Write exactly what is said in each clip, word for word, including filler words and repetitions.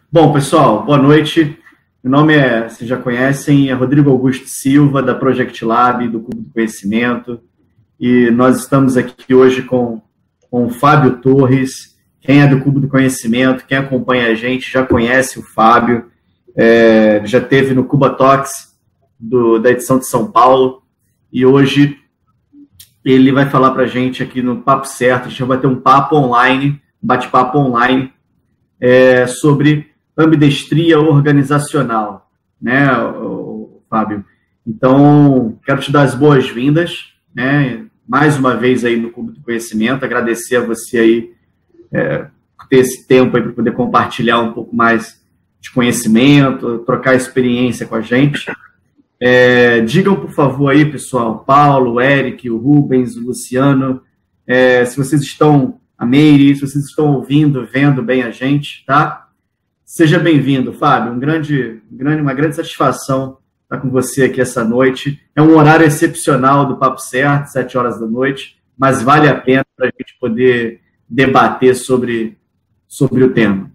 Bom, pessoal, boa noite. Meu nome é, vocês já conhecem, é Rodrigo Augusto Silva, da Project Lab, do Cubo do Conhecimento. E nós estamos aqui hoje com, com o Fábio Torres. Quem é do Cubo do Conhecimento, quem acompanha a gente, já conhece o Fábio. É, já esteve no Cuba Talks do, da edição de São Paulo. E hoje ele vai falar para a gente aqui no Papo Certo. A gente vai ter um papo online, um bate-papo online, é, sobre ambidestria organizacional, né, o Fábio? Então, quero te dar as boas-vindas, né, mais uma vez aí no Cubo do Conhecimento, agradecer a você aí é, por ter esse tempo aí para poder compartilhar um pouco mais de conhecimento, trocar experiência com a gente. É, digam, por favor, aí, pessoal, Paulo, o Eric, o Rubens, o Luciano, é, se vocês estão, a Meire, se vocês estão ouvindo, vendo bem a gente, tá? Seja bem-vindo, Fábio. Um grande, grande, uma grande satisfação estar com você aqui essa noite. É um horário excepcional do Papo Certo, sete horas da noite, mas vale a pena para a gente poder debater sobre, sobre o tema.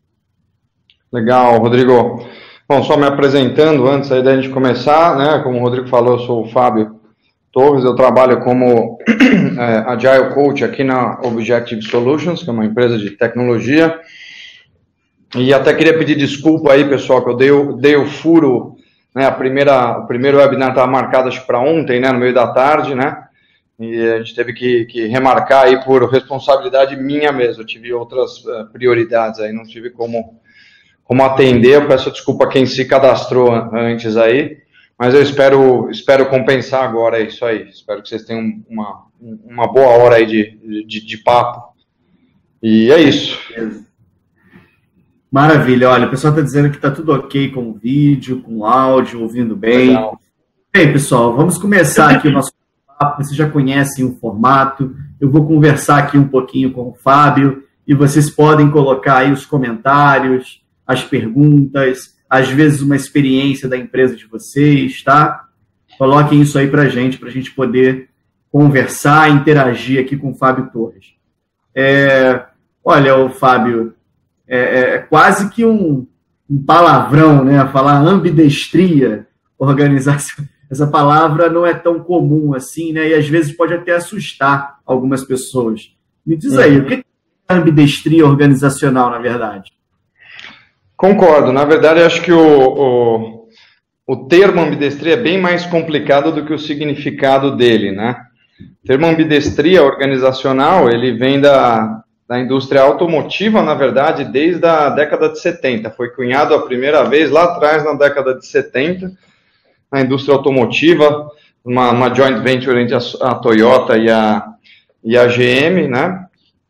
Legal, Rodrigo. Bom, só me apresentando antes aí da gente começar, né? Como o Rodrigo falou, eu sou o Fábio Torres, eu trabalho como é, Agile Coach aqui na Objective Solutions, que é uma empresa de tecnologia. E até queria pedir desculpa aí, pessoal, que eu dei o, dei o furo, né? A primeira, o primeiro webinar estava marcado, acho que para ontem, né? No meio da tarde, né? E a gente teve que, que remarcar aí por responsabilidade minha mesmo. Eu tive outras uh, prioridades aí, não tive como... como atender. Eu peço desculpa a quem se cadastrou antes aí, mas eu espero, espero compensar agora, é isso aí. Espero que vocês tenham uma, uma boa hora aí de, de, de papo. E é isso. Maravilha. Olha, o pessoal está dizendo que está tudo ok com o vídeo, com o áudio, ouvindo bem. Legal. Bem, pessoal, vamos começar aqui o nosso papo. Vocês já conhecem o formato. Eu vou conversar aqui um pouquinho com o Fábio e vocês podem colocar aí os comentários, as perguntas, às vezes uma experiência da empresa de vocês, tá? Coloquem isso aí para a gente, para a gente poder conversar, interagir aqui com o Fábio Torres. É, olha, o Fábio, é, é quase que um, um palavrão, né? Falar ambidestria, organização. Essa palavra não é tão comum assim, né? E às vezes pode até assustar algumas pessoas. Me diz aí, uhum. O que é ambidestria organizacional, na verdade? Concordo. Na verdade, acho que o, o, o termo ambidestria é bem mais complicado do que o significado dele, né? O termo ambidestria organizacional, ele vem da, da indústria automotiva, na verdade, desde a década de setenta. Foi cunhado a primeira vez lá atrás, na década de setenta, na indústria automotiva, uma, uma joint venture entre a, a Toyota e a, e a G M, né?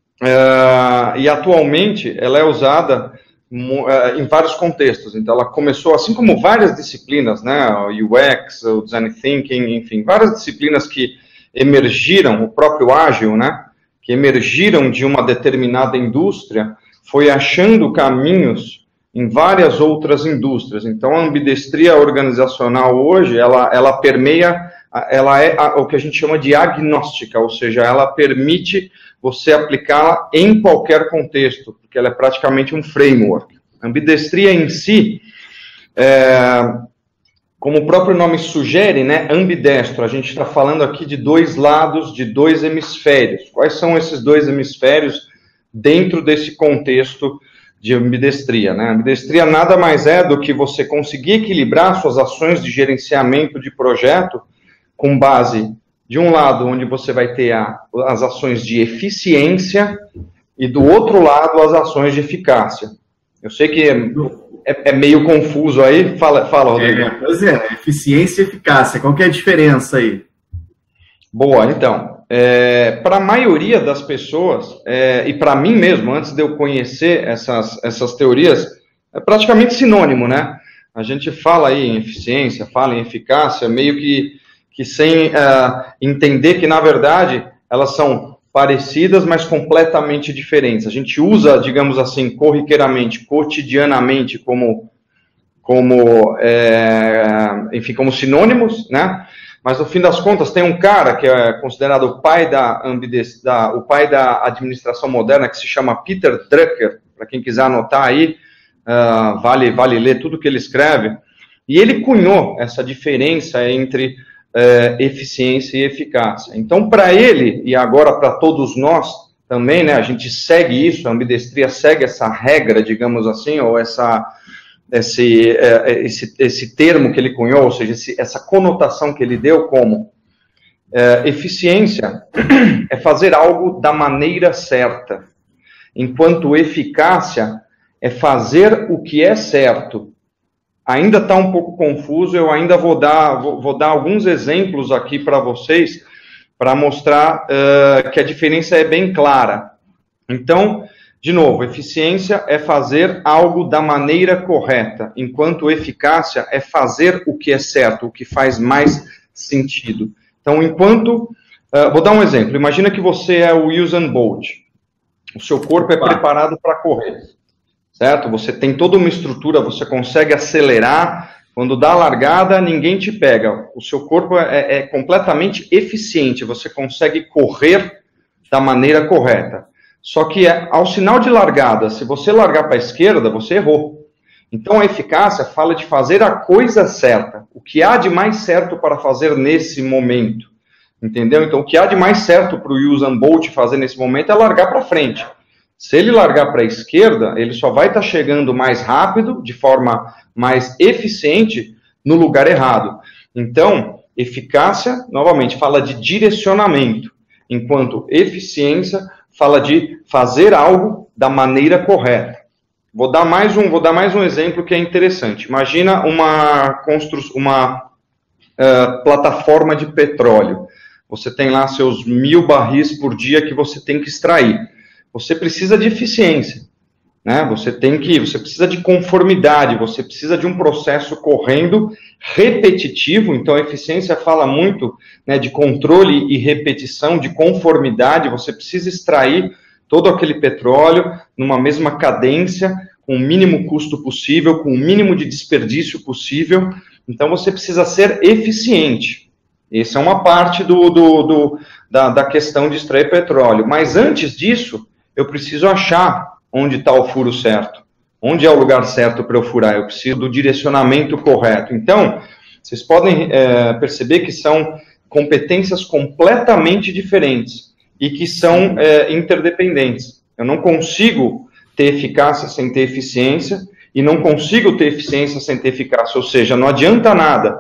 Uh, e atualmente ela é usada em vários contextos. Então ela começou, assim como várias disciplinas, né, o U X, o Design Thinking, enfim, várias disciplinas que emergiram, o próprio Ágil, né, que emergiram de uma determinada indústria, foi achando caminhos em várias outras indústrias. Então a ambidestria organizacional hoje, ela, ela permeia, ela é o que a gente chama de agnóstica, ou seja, ela permite você aplicá-la em qualquer contexto, porque ela é praticamente um framework. A ambidestria em si, é, como o próprio nome sugere, né, ambidestro, a gente está falando aqui de dois lados, de dois hemisférios. Quais são esses dois hemisférios dentro desse contexto de ambidestria, né? A ambidestria nada mais é do que você conseguir equilibrar suas ações de gerenciamento de projeto com base, de um lado, onde você vai ter a, as ações de eficiência e, do outro lado, as ações de eficácia. Eu sei que é, é, é meio confuso aí. Fala, fala Rodrigo. É, pois é, eficiência e eficácia. Qual que é a diferença aí? Boa, então. É, para a maioria das pessoas, é, e para mim mesmo, antes de eu conhecer essas, essas teorias, é praticamente sinônimo, né? A gente fala aí em eficiência, fala em eficácia, meio que que sem uh, entender que, na verdade, elas são parecidas, mas completamente diferentes. A gente usa, digamos assim, corriqueiramente, cotidianamente, como, como é, enfim, como sinônimos, né? Mas, no fim das contas, tem um cara que é considerado o pai da, da, o pai da administração moderna, que se chama Peter Drucker, para quem quiser anotar aí, uh, vale, vale ler tudo que ele escreve, e ele cunhou essa diferença entre uh, eficiência e eficácia. Então, para ele, e agora para todos nós também, né, a gente segue isso, a ambidestria segue essa regra, digamos assim, ou essa, esse, uh, esse, esse termo que ele cunhou, ou seja, esse, essa conotação que ele deu como uh, eficiência é fazer algo da maneira certa, enquanto eficácia é fazer o que é certo. Ainda está um pouco confuso, eu ainda vou dar, vou, vou dar alguns exemplos aqui para vocês, para mostrar uh, que a diferença é bem clara. Então, de novo, eficiência é fazer algo da maneira correta, enquanto eficácia é fazer o que é certo, o que faz mais sentido. Então, enquanto... Uh, vou dar um exemplo. Imagina que você é o Usain Bolt. O seu corpo é preparado para correr, certo? Você tem toda uma estrutura, você consegue acelerar. Quando dá a largada, ninguém te pega. O seu corpo é, é completamente eficiente. Você consegue correr da maneira correta. Só que é, ao sinal de largada, se você largar para a esquerda, você errou. Então, a eficácia fala de fazer a coisa certa. O que há de mais certo para fazer nesse momento. Entendeu? Então, o que há de mais certo para o Usain Bolt fazer nesse momento é largar para frente. Se ele largar para a esquerda, ele só vai estar tá chegando mais rápido, de forma mais eficiente, no lugar errado. Então, eficácia, novamente, fala de direcionamento, enquanto eficiência fala de fazer algo da maneira correta. Vou dar mais um, vou dar mais um exemplo que é interessante. Imagina uma, constru... uma uh, plataforma de petróleo. Você tem lá seus mil barris por dia que você tem que extrair. Você precisa de eficiência, né? Você tem que, você precisa de conformidade, você precisa de um processo correndo repetitivo. Então, a eficiência fala muito, né, de controle e repetição, de conformidade. Você precisa extrair todo aquele petróleo numa mesma cadência, com o mínimo custo possível, com o mínimo de desperdício possível. Então, você precisa ser eficiente. Essa é uma parte do, do, do, da, da questão de extrair petróleo. Mas antes disso, eu preciso achar onde está o furo certo. Onde é o lugar certo para eu furar? Eu preciso do direcionamento correto. Então, vocês podem é, perceber que são competências completamente diferentes e que são é, interdependentes. Eu não consigo ter eficácia sem ter eficiência e não consigo ter eficiência sem ter eficácia. Ou seja, não adianta nada...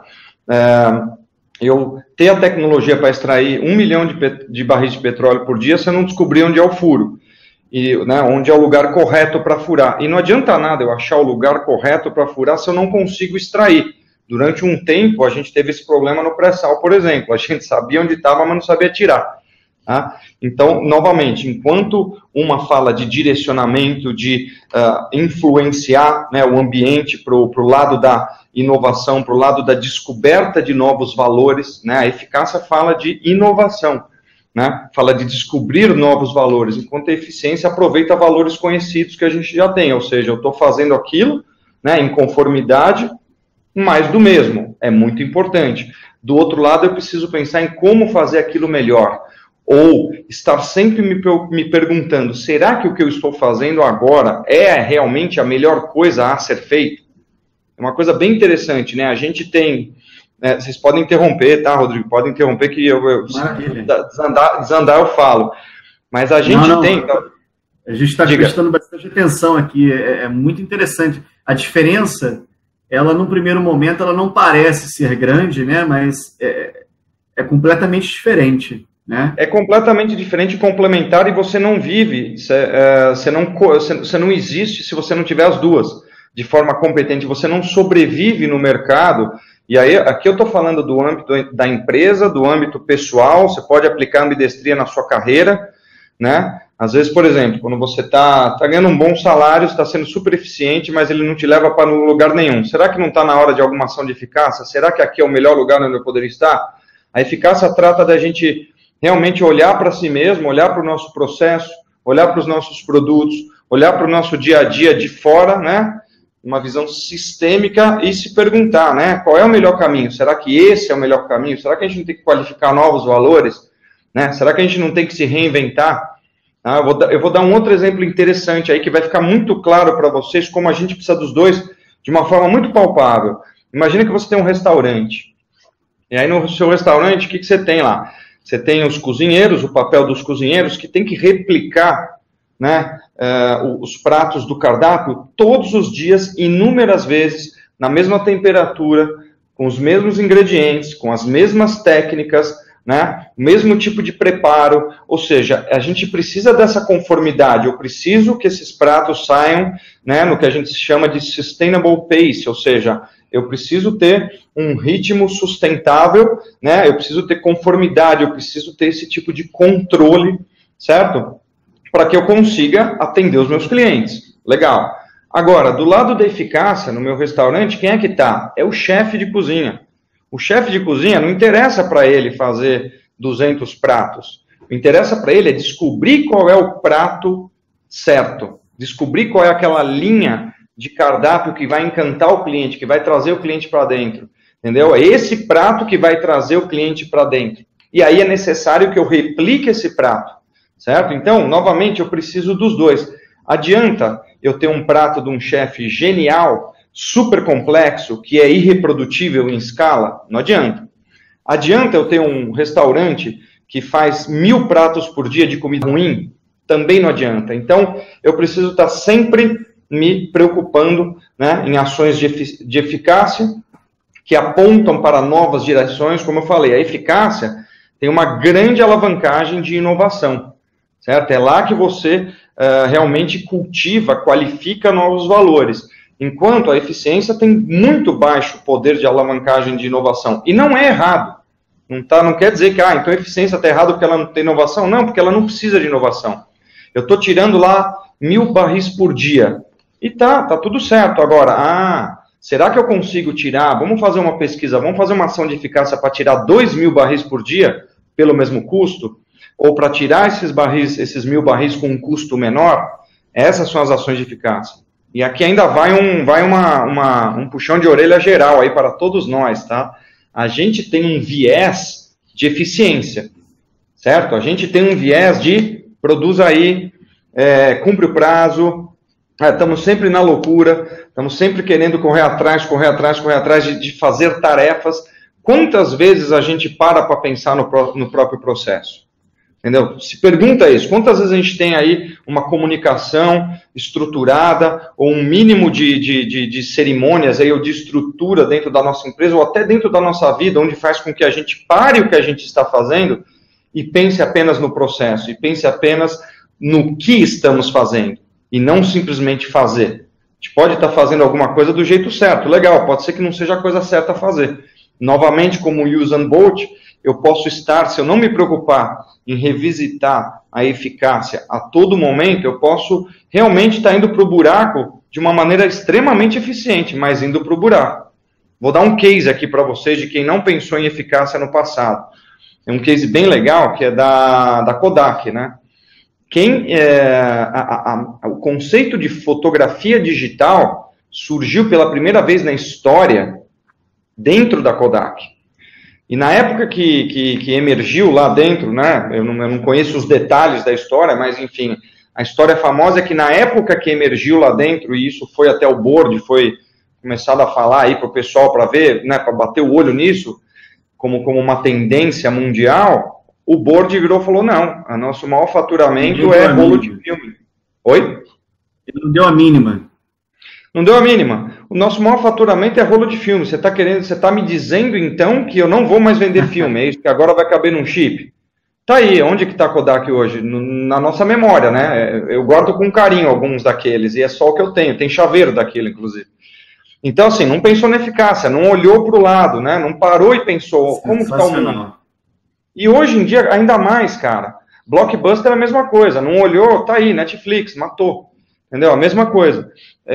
É, eu ter a tecnologia para extrair um milhão de, de barris de petróleo por dia, se eu não descobrir onde é o furo, e, né, onde é o lugar correto para furar. E não adianta nada eu achar o lugar correto para furar se eu não consigo extrair. Durante um tempo, a gente teve esse problema no pré-sal, por exemplo. A gente sabia onde estava, mas não sabia tirar. Tá? Então, novamente, enquanto uma fala de direcionamento, de uh, influenciar, né, o ambiente para o lado da inovação, para o lado da descoberta de novos valores, né, a eficácia fala de inovação, né, fala de descobrir novos valores, enquanto a eficiência aproveita valores conhecidos que a gente já tem, ou seja, eu estou fazendo aquilo, né, em conformidade, mais do mesmo, é muito importante. Do outro lado, eu preciso pensar em como fazer aquilo melhor, ou estar sempre me, me perguntando, será que o que eu estou fazendo agora é realmente a melhor coisa a ser feito? É uma coisa bem interessante, né? A gente tem... Né, vocês podem interromper, tá, Rodrigo? Podem interromper que eu, eu se desandar, desandar eu falo. Mas a gente não, não, tem... Então... A gente está prestando bastante atenção aqui. É, é muito interessante. A diferença, ela, num primeiro momento, ela não parece ser grande, né? Mas é, é completamente diferente. Né? É completamente diferente e complementar, e você não vive, você, é, você, não, você não existe se você não tiver as duas de forma competente, você não sobrevive no mercado. E aí, aqui eu estou falando do âmbito da empresa, do âmbito pessoal, você pode aplicar a ambidestria na sua carreira, né? Às vezes, por exemplo, quando você está tá ganhando um bom salário, está sendo super eficiente, mas ele não te leva para lugar nenhum. Será que não está na hora de alguma ação de eficácia? Será que aqui é o melhor lugar onde eu poderia estar? A eficácia trata da gente realmente olhar para si mesmo, olhar para o nosso processo, olhar para os nossos produtos, olhar para o nosso dia a dia de fora, né? Uma visão sistêmica e se perguntar, né? Qual é o melhor caminho? Será que esse é o melhor caminho? Será que a gente não tem que qualificar novos valores? Né? Será que a gente não tem que se reinventar? Tá? Eu, vou dar, eu vou dar um outro exemplo interessante aí, que vai ficar muito claro para vocês como a gente precisa dos dois de uma forma muito palpável. Imagina que você tem um restaurante. E aí no seu restaurante, o que, que você tem lá? Você tem os cozinheiros, o papel dos cozinheiros, que tem que replicar, né, uh, os pratos do cardápio todos os dias, inúmeras vezes, na mesma temperatura, com os mesmos ingredientes, com as mesmas técnicas, né, o mesmo tipo de preparo. Ou seja, a gente precisa dessa conformidade. Eu preciso que esses pratos saiam, né, no que a gente chama de sustainable pace, ou seja, eu preciso ter um ritmo sustentável, né? Eu preciso ter conformidade, eu preciso ter esse tipo de controle, certo? Para que eu consiga atender os meus clientes. Legal. Agora, do lado da eficácia, no meu restaurante, quem é que está? É o chefe de cozinha. O chefe de cozinha, não interessa para ele fazer duzentos pratos. O que interessa para ele é descobrir qual é o prato certo. Descobrir qual é aquela linha de cardápio que vai encantar o cliente, que vai trazer o cliente para dentro, entendeu? É esse prato que vai trazer o cliente para dentro. E aí é necessário que eu replique esse prato, certo? Então, novamente, eu preciso dos dois. Adianta eu ter um prato de um chefe genial, super complexo, que é irreprodutível em escala? Não adianta. Adianta eu ter um restaurante que faz mil pratos por dia de comida ruim? Também não adianta. Então, eu preciso estar sempre me preocupando, né, em ações de, efic de eficácia que apontam para novas direções. Como eu falei, a eficácia tem uma grande alavancagem de inovação, certo? É lá que você uh, realmente cultiva, qualifica novos valores, enquanto a eficiência tem muito baixo poder de alavancagem de inovação. E não é errado. Não, tá, não quer dizer que ah, então a eficiência está errada porque ela não tem inovação. Não, porque ela não precisa de inovação. Eu estou tirando lá mil barris por dia. E tá, tá tudo certo. Agora, ah, será que eu consigo tirar, vamos fazer uma pesquisa, vamos fazer uma ação de eficácia para tirar dois mil barris por dia, pelo mesmo custo? Ou para tirar esses barris, esses mil barris com um custo menor? Essas são as ações de eficácia. E aqui ainda vai um, vai uma, uma, um puxão de orelha geral aí para todos nós, tá? A gente tem um viés de eficiência, certo? A gente tem um viés de produz aí, é, cumpre o prazo. É, estamos sempre na loucura, estamos sempre querendo correr atrás, correr atrás, correr atrás de, de fazer tarefas. Quantas vezes a gente para para pensar no, pro, no próprio processo? Entendeu? Se pergunta isso, quantas vezes a gente tem aí uma comunicação estruturada, ou um mínimo de, de, de, de cerimônias, aí, ou de estrutura dentro da nossa empresa, ou até dentro da nossa vida, onde faz com que a gente pare o que a gente está fazendo e pense apenas no processo, e pense apenas no que estamos fazendo. E não simplesmente fazer. A gente pode estar fazendo alguma coisa do jeito certo, legal, pode ser que não seja a coisa certa a fazer. Novamente, como o Usain Bolt, eu posso estar, se eu não me preocupar em revisitar a eficácia a todo momento, eu posso realmente estar indo para o buraco de uma maneira extremamente eficiente, mas indo para o buraco. Vou dar um case aqui para vocês de quem não pensou em eficácia no passado. É um case bem legal, que é da, da Kodak, né? Quem, é, a, a, o conceito de fotografia digital surgiu pela primeira vez na história dentro da Kodak. E na época que, que, que emergiu lá dentro, né, eu não, eu não conheço os detalhes da história, mas enfim, a história famosa é que na época que emergiu lá dentro, e isso foi até o board, foi começado a falar aí para o pessoal para ver, né, para bater o olho nisso, como, como uma tendência mundial, o board virou e falou, não, o nosso maior faturamento é rolo de filme. Oi? Ele não deu a mínima. Não deu a mínima. O nosso maior faturamento é rolo de filme. Você está querendo, você está me dizendo, então, que eu não vou mais vender filme, é isso que agora vai caber num chip? Tá aí, onde que está a Kodak hoje? Na nossa memória, né? Eu guardo com carinho alguns daqueles, e é só o que eu tenho. Tem chaveiro daquele, inclusive. Então, assim, não pensou na eficácia, não olhou para o lado, né? Não parou e pensou, como está o mundo? E hoje em dia, ainda mais, cara, Blockbuster é a mesma coisa, não olhou, tá aí, Netflix, matou, entendeu? A mesma coisa.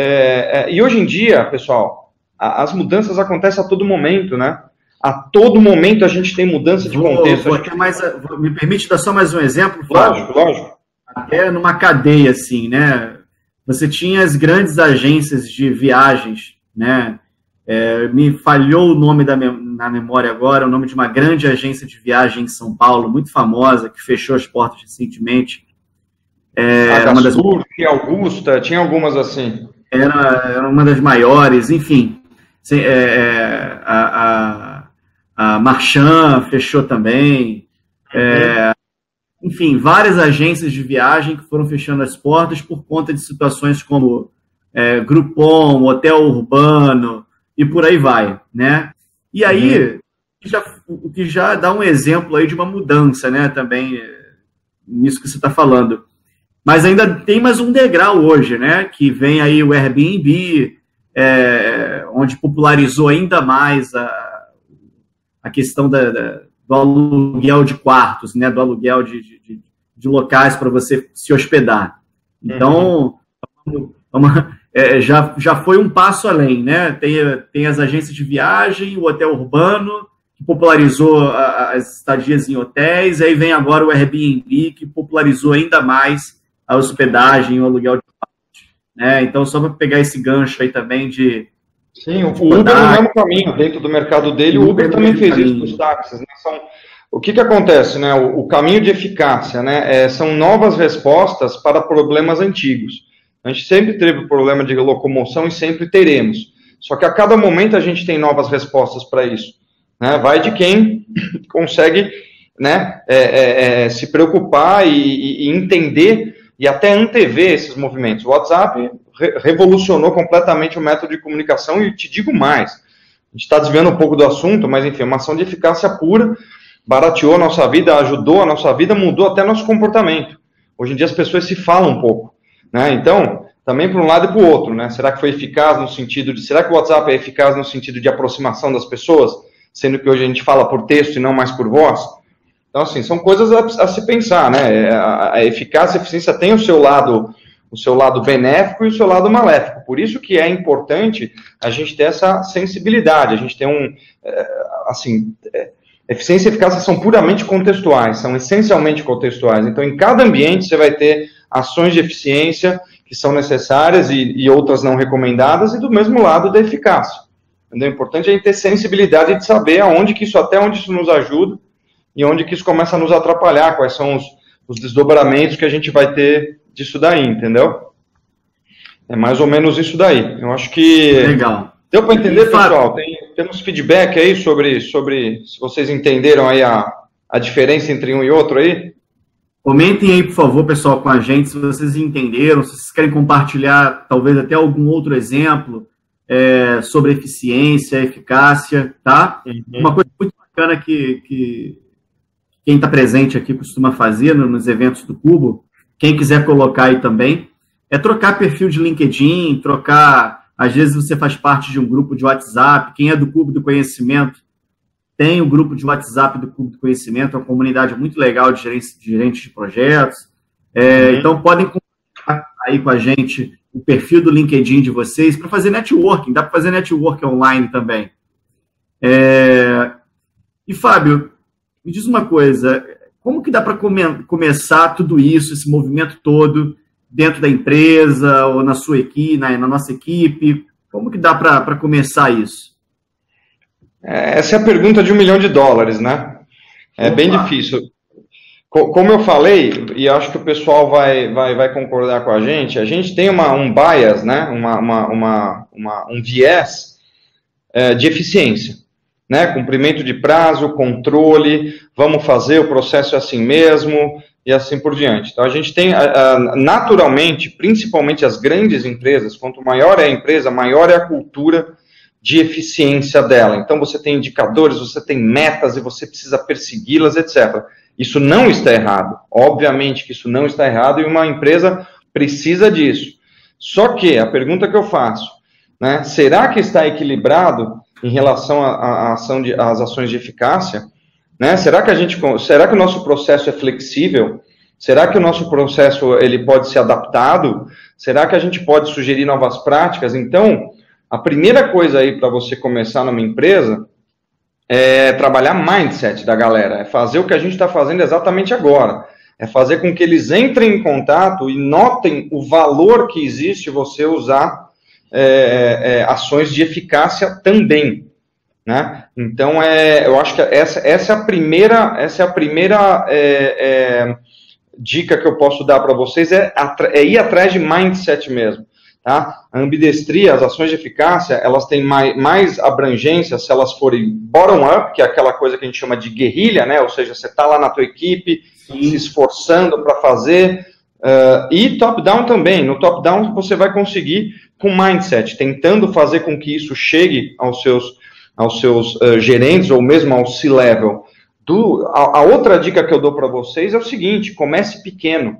É, é, e hoje em dia, pessoal, a, as mudanças acontecem a todo momento, né? A todo momento a gente tem mudança de vou, contexto. Vou gente... até mais, me permite dar só mais um exemplo? Lógico, lógico. Até numa cadeia, assim, né? Você tinha as grandes agências de viagens, né? É, me falhou o nome da, na memória agora, o nome de uma grande agência de viagem em São Paulo, muito famosa, que fechou as portas recentemente. É, uma das... Augusta, tinha algumas assim. Era, era uma das maiores, enfim. É, é, a, a, a Marchand fechou também. É, enfim, várias agências de viagem que foram fechando as portas por conta de situações como é, Groupon, Hotel Urbano e por aí vai, né? E aí, uhum. já, o que já dá um exemplo aí de uma mudança, né? Também nisso que você está falando. Mas ainda tem mais um degrau hoje, né? Que vem aí o Airbnb, é, onde popularizou ainda mais a, a questão da, da, do aluguel de quartos, né? Do aluguel de, de, de locais para você se hospedar. Então, uhum. uma, é, já, já foi um passo além, né? Tem, tem as agências de viagem, o hotel urbano, que popularizou a, as estadias em hotéis, aí vem agora o Airbnb, que popularizou ainda mais a hospedagem, o aluguel de quartos, né? Então, só para pegar esse gancho aí também de... Sim, o Uber no mesmo caminho, dentro do mercado dele, o Uber também fez isso com os táxis, né? São, o que que acontece, né? O, o caminho de eficácia, né? É, são novas respostas para problemas antigos. A gente sempre teve problema de locomoção e sempre teremos. Só que a cada momento a gente tem novas respostas para isso, né? Vai de quem consegue, né, é, é, é, se preocupar e, e, e entender e até antever esses movimentos. O WhatsApp re revolucionou completamente o método de comunicação e te digo mais. A gente está desviando um pouco do assunto, mas enfim, uma ação de eficácia pura, barateou a nossa vida, ajudou a nossa vida, mudou até nosso comportamento. Hoje em dia as pessoas se falam um pouco, né? Então, também para um lado e para o outro, né? Será que foi eficaz no sentido de... Será que o WhatsApp é eficaz no sentido de aproximação das pessoas, sendo que hoje a gente fala por texto e não mais por voz? Então, assim, são coisas a, a se pensar, né? A, a eficácia e a eficiência tem o seu lado, o seu lado benéfico e o seu lado maléfico. Por isso que é importante a gente ter essa sensibilidade, a gente ter um, é, assim, é, eficiência e eficácia são puramente contextuais, são essencialmente contextuais. Então, em cada ambiente você vai ter ações de eficiência que são necessárias e, e outras não recomendadas, e do mesmo lado da eficácia. Entendeu? O importante é a gente ter sensibilidade de saber aonde que isso, até onde isso nos ajuda, e onde que isso começa a nos atrapalhar, quais são os, os desdobramentos que a gente vai ter disso daí, entendeu? É mais ou menos isso daí. Eu acho que... Legal. Deu para entender, pessoal? Tem, temos feedback aí sobre, sobre se vocês entenderam aí a, a diferença entre um e outro aí? Comentem aí, por favor, pessoal, com a gente, se vocês entenderam, se vocês querem compartilhar talvez até algum outro exemplo é, sobre eficiência, eficácia, tá? Uhum. Uma coisa muito bacana que... que quem está presente aqui costuma fazer nos eventos do Cubo, quem quiser colocar aí também, é trocar perfil de LinkedIn, trocar, às vezes você faz parte de um grupo de WhatsApp, quem é do Cubo do Conhecimento, tem o grupo de WhatsApp do Cubo do Conhecimento, é uma comunidade muito legal de gerentes de, gerentes de projetos, é, uhum. Então podem compartilhar aí com a gente o perfil do LinkedIn de vocês para fazer networking, dá para fazer networking online também. É, e, Fábio, me diz uma coisa, como que dá para come começar tudo isso, esse movimento todo, dentro da empresa, ou na sua equipe, na, na nossa equipe? Como que dá para começar isso? Essa é a pergunta de um milhão de dólares, né? É Opa. bem difícil. Como eu falei, e acho que o pessoal vai, vai, vai concordar com a gente, a gente tem uma, um bias, né? uma, uma, uma, uma um viés é, de eficiência. Né, cumprimento de prazo, controle, vamos fazer, o processo é assim mesmo, e assim por diante. Então, a gente tem, naturalmente, principalmente as grandes empresas, quanto maior é a empresa, maior é a cultura de eficiência dela. Então, você tem indicadores, você tem metas, e você precisa persegui-las, etcétera. Isso não está errado. Obviamente que isso não está errado, e uma empresa precisa disso. Só que, a pergunta que eu faço, né, será que está equilibrado em relação à ação de, às ações de eficácia, né? Será que a gente, será que o nosso processo é flexível? Será que o nosso processo ele pode ser adaptado? Será que a gente pode sugerir novas práticas? Então, a primeira coisa aí para você começar numa empresa é trabalhar mindset da galera, é fazer o que a gente está fazendo exatamente agora, é fazer com que eles entrem em contato e notem o valor que existe você usar É, é, ações de eficácia também, né? Então, é, eu acho que essa, essa é a primeira, essa é a primeira é, é, dica que eu posso dar para vocês é, é ir atrás de mindset mesmo. Tá? A ambidestria, as ações de eficácia, elas têm mais, mais abrangência se elas forem bottom-up, que é aquela coisa que a gente chama de guerrilha, né? Ou seja, você está lá na tua equipe, Sim. se esforçando para fazer, uh, e top-down também. No top-down você vai conseguir com mindset, tentando fazer com que isso chegue aos seus, aos seus uh, gerentes ou mesmo ao C-level. Do, a, a outra dica que eu dou para vocês é o seguinte: comece pequeno.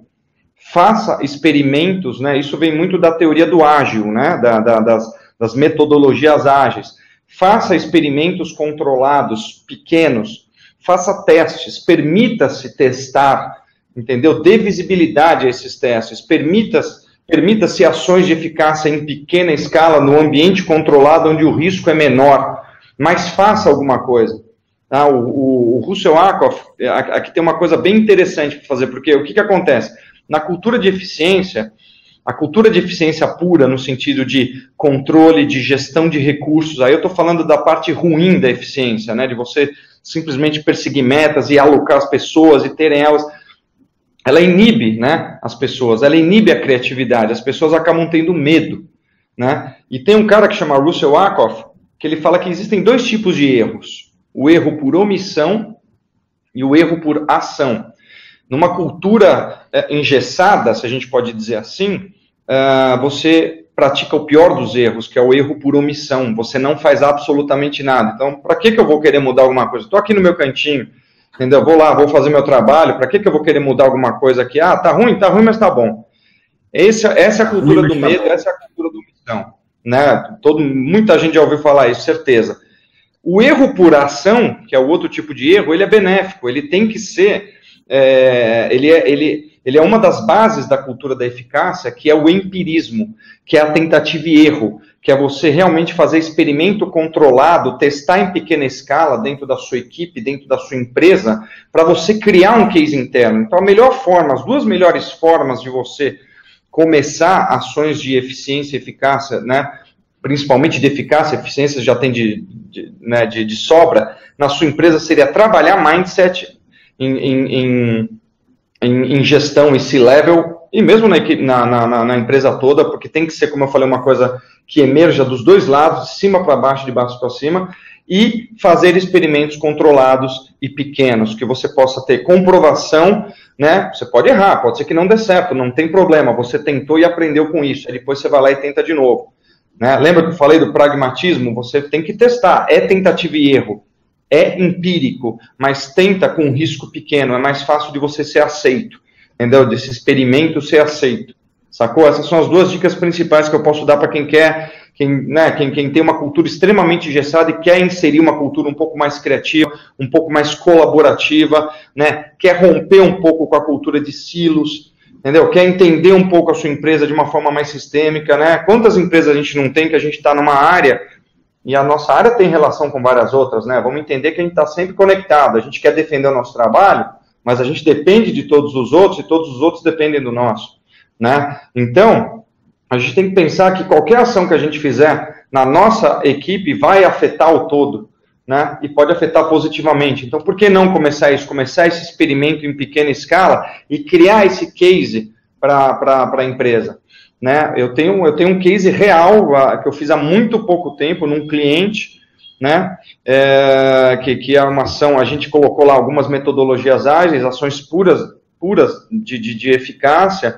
Faça experimentos, né? Isso vem muito da teoria do ágil, né? Da, da, das, das metodologias ágeis. Faça experimentos controlados, pequenos. Faça testes. Permita-se testar, entendeu? Dê visibilidade a esses testes. Permita-se permita-se ações de eficácia em pequena escala, no ambiente controlado, onde o risco é menor. Mas faça alguma coisa. Tá? O, o, o Russell Ackoff, aqui tem uma coisa bem interessante para fazer, porque o que, que acontece? Na cultura de eficiência, a cultura de eficiência pura, no sentido de controle, de gestão de recursos, aí eu estou falando da parte ruim da eficiência, né, de você simplesmente perseguir metas e alocar as pessoas e terem elas, ela inibe, né, as pessoas, ela inibe a criatividade, as pessoas acabam tendo medo, né, e tem um cara que chama Russell Ackoff, que ele fala que existem dois tipos de erros, o erro por omissão e o erro por ação. Numa cultura é, engessada, se a gente pode dizer assim, uh, você pratica o pior dos erros, que é o erro por omissão. Você não faz absolutamente nada. Então, para que, que eu vou querer mudar alguma coisa? Estou aqui no meu cantinho, entendeu? Vou lá, vou fazer meu trabalho. Para que, que eu vou querer mudar alguma coisa aqui? Ah, tá ruim? Tá ruim, mas tá bom. Esse, essa é a cultura do medo, essa é a cultura da omissão. Né? Todo, muita gente já ouviu falar isso, certeza. O erro por ação, que é o outro tipo de erro, ele é benéfico. Ele tem que ser... É, ele, é, ele, ele é uma das bases da cultura da eficácia, que é o empirismo, que é a tentativa e erro, que é você realmente fazer experimento controlado, testar em pequena escala dentro da sua equipe, dentro da sua empresa, para você criar um case interno. Então, a melhor forma, as duas melhores formas de você começar ações de eficiência e eficácia, né, principalmente de eficácia, eficiência já tem de, de, né, de, de sobra, na sua empresa seria trabalhar mindset, Em, em, em, em gestão, em C-level, e mesmo na, na, na, na empresa toda, porque tem que ser, como eu falei, uma coisa que emerja dos dois lados, de cima para baixo, de baixo para cima, e fazer experimentos controlados e pequenos, que você possa ter comprovação, né? Você pode errar, pode ser que não dê certo, não tem problema, você tentou e aprendeu com isso, aí depois você vai lá e tenta de novo. Né? Lembra que eu falei do pragmatismo? Você tem que testar, é tentativa e erro. É empírico, mas tenta com um risco pequeno, é mais fácil de você ser aceito, entendeu? Desse experimento ser aceito, sacou? Essas são as duas dicas principais que eu posso dar para quem quer, quem, né, quem, quem tem uma cultura extremamente engessada e quer inserir uma cultura um pouco mais criativa, um pouco mais colaborativa, né? Quer romper um pouco com a cultura de silos, entendeu? Quer entender um pouco a sua empresa de uma forma mais sistêmica, né? Quantas empresas a gente não tem que a gente está numa área... E a nossa área tem relação com várias outras, né? Vamos entender que a gente está sempre conectado. A gente quer defender o nosso trabalho, mas a gente depende de todos os outros e todos os outros dependem do nosso, né? Então, a gente tem que pensar que qualquer ação que a gente fizer na nossa equipe vai afetar o todo, né? E pode afetar positivamente. Então, por que não começar isso? Começar esse experimento em pequena escala e criar esse case para a empresa. Né? Eu, tenho, eu tenho um case real que eu fiz há muito pouco tempo num cliente, né? É, que, que é uma ação, a gente colocou lá algumas metodologias ágeis, ações puras, puras de, de, de eficácia,